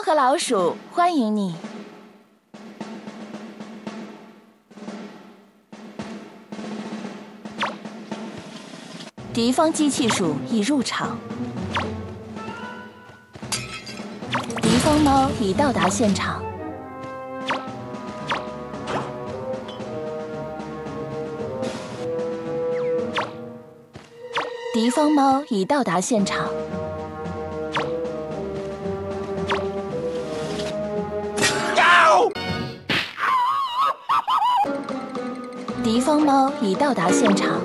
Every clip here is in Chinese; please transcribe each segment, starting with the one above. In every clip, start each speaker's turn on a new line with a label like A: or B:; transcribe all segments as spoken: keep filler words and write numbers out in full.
A: 和老鼠欢迎你。敌方机器鼠已入场，敌方猫已到达现场。敌方猫已到达现场。 敌方猫已到达现场。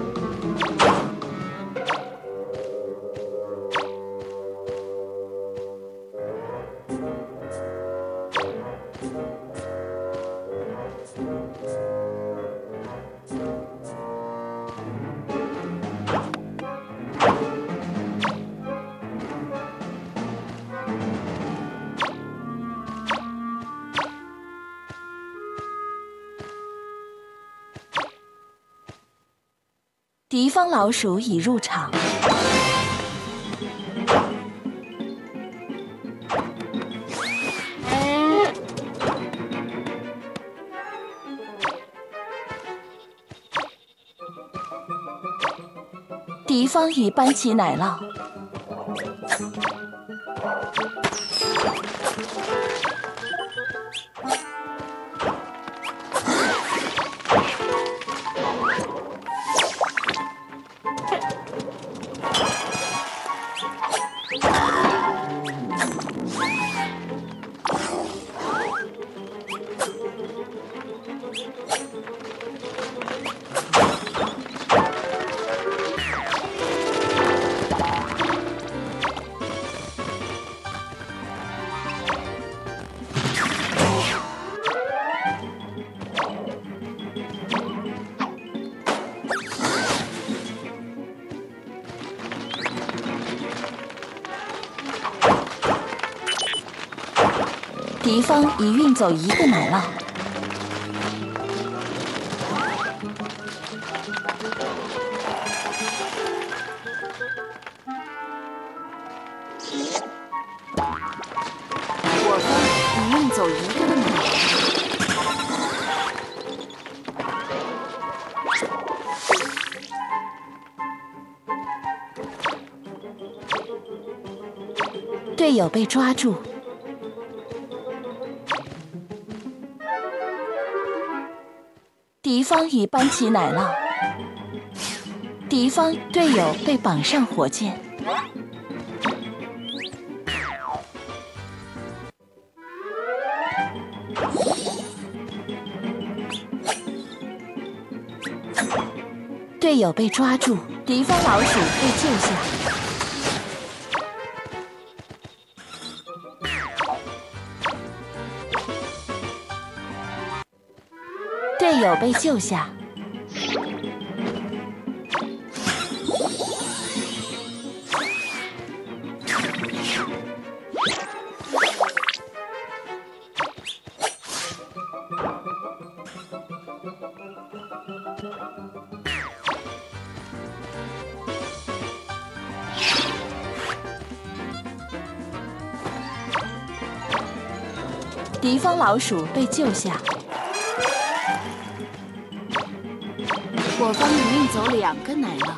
A: 敌方老鼠已入场。敌方已搬起奶酪。敌方已运走一个奶酪。我方已运走一个奶酪。队友被抓住。 敌方已搬起奶酪，敌方队友被绑上火箭。队友被抓住，敌方老鼠被救下。队友被救下。敌方老鼠被救下。 我方已运走两个奶酪。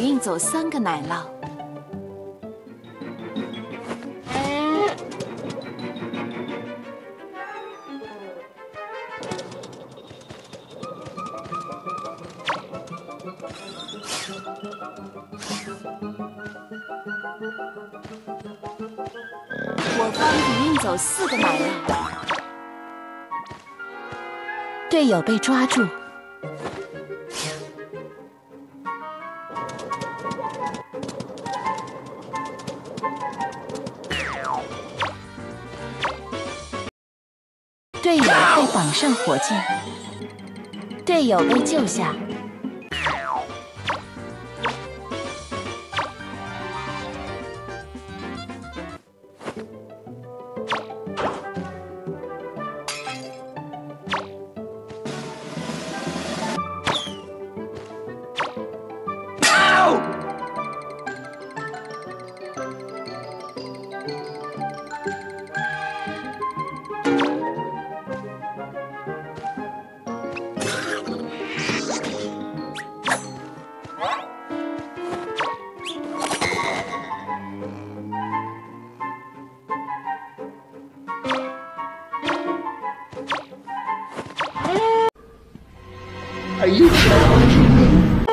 A: 运走三个奶酪。我方已运走四个奶酪，队友被抓住。队友被绑上火箭，队友被救下。
B: Are you challenging me?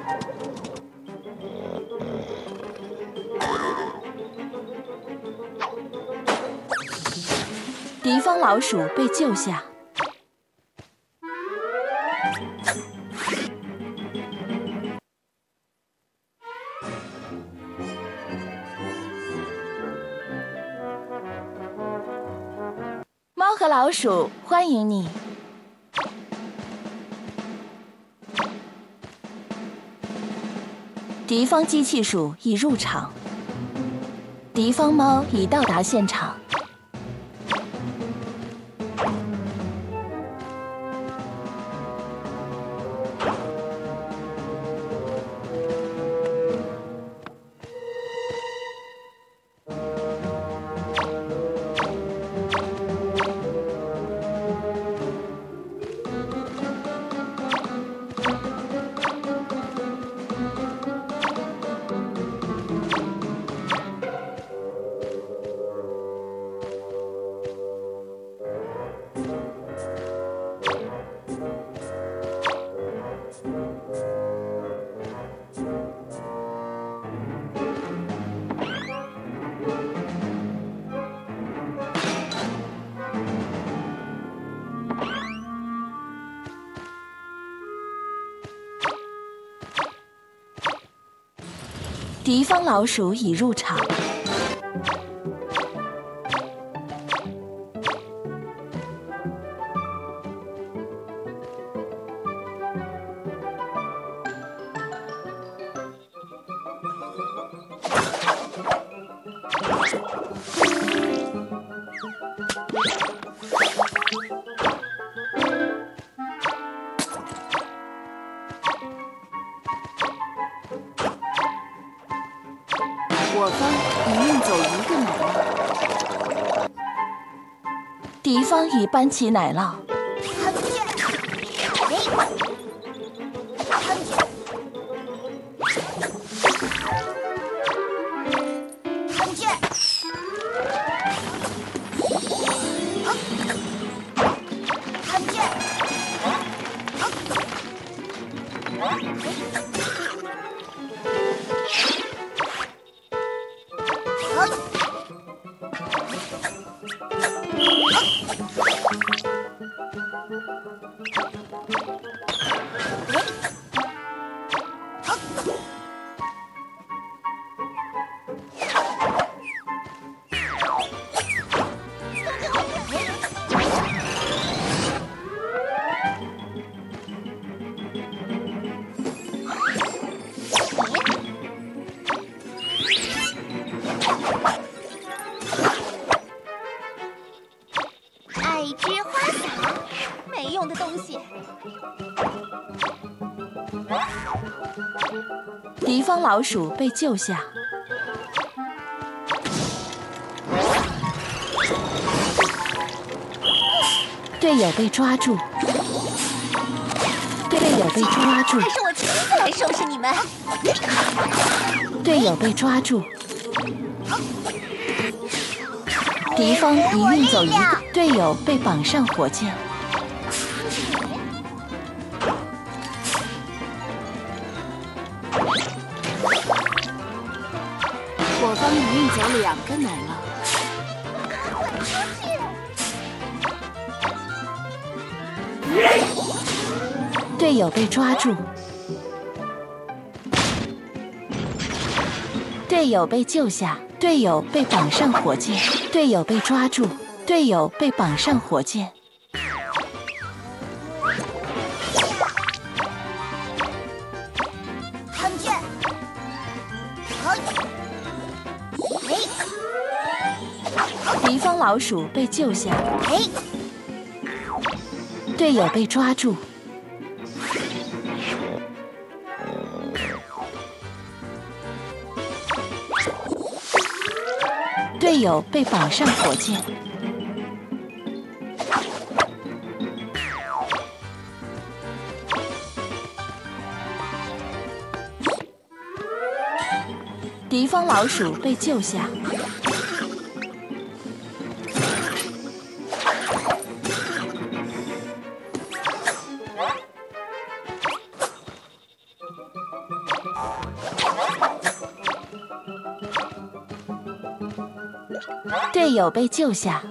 A: 敌方老鼠被救下。猫和老鼠，欢迎你！敌方机器鼠已入场，敌方猫已到达现场。敌方老鼠已入场。我方已运走一个奶酪，敌方已搬起奶酪。
C: 看见，看见，看见，看见，爱之花洒，没用的东西。
A: 敌方老鼠被救下。队友被抓住，队友被抓住。
C: 还是我亲自来来收拾你们！
A: 队友被抓住，敌方已运走一个队友被绑上火箭。我方已运走两个奶酪。队友被抓住，队友被救下，队友被绑上火箭，队友被抓住，队友被绑上火箭。
C: 康健，好，嘿，
A: 敌方老鼠被救下，
C: 嘿，
A: 队友被抓住。队友被绑上火箭，敌方老鼠被救下，队友被救下。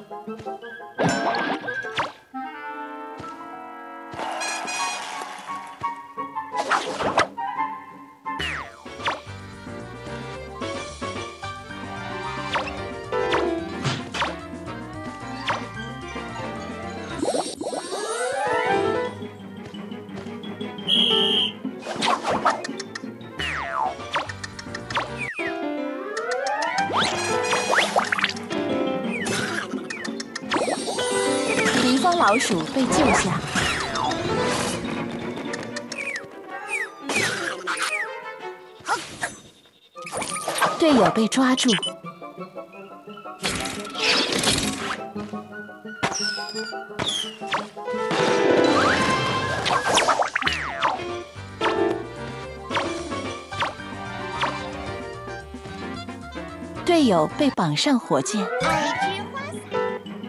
A: 敌方老鼠被救下，队友被抓住，队友被绑上火箭。
C: 爱之花洒，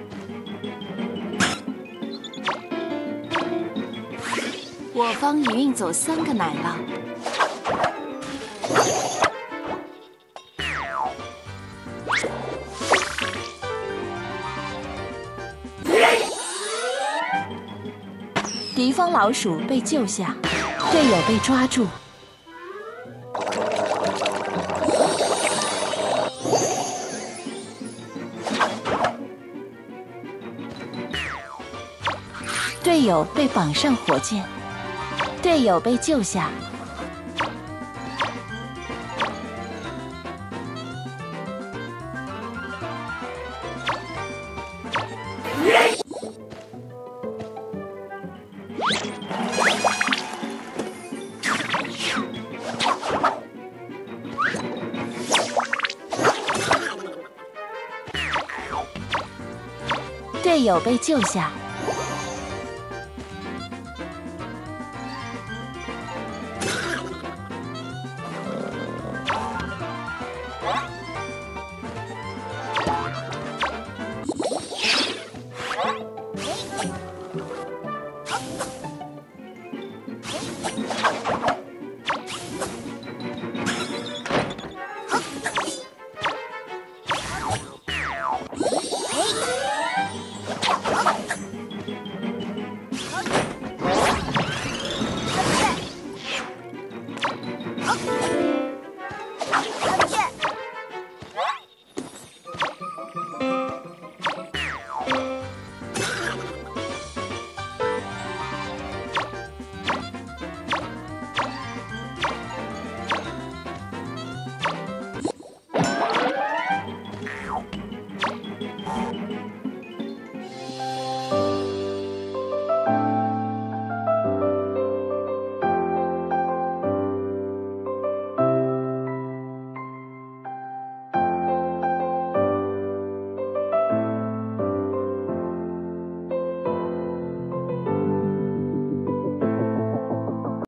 A: 我方已运走三个奶酪。敌方老鼠被救下，队友被抓住。队友被绑上火箭，队友被救下。队友被救下。